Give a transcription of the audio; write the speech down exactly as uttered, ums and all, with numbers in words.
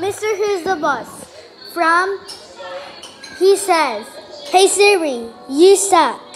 Mister Who's the Boss from He Says, Hey Siri, you suck.